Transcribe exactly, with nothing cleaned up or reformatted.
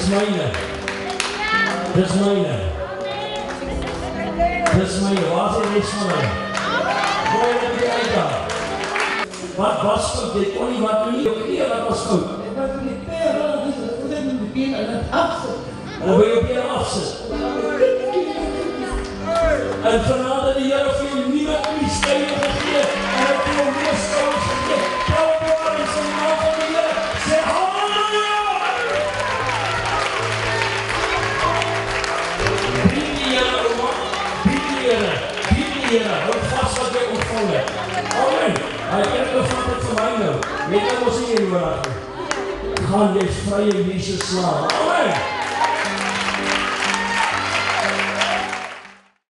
myne. Dis myne. Dis myne. Waar is die rest van my? Gooi dit die uit daar. Wat was goed? Dit kon nie wat nie. Jou knie wat was goed. Dit was die pere, dit is goed in die been en het afsit. En wil jou been afsit. En vanavond het die Here vir jou nuwe knieskoude gegee en het vir jou meer skouers gegee. Klap maar in sy naam van die Here. Sê halleluja! Bied die Here, ouma. Bied die Here. Bied die Here. Hou vast wat jy ontvang het. Amen. Hy kerk bevat het vir my nou. Weet jy ons nie hier nodig nie. Gaan jy vrye Jesus slaan. Amen.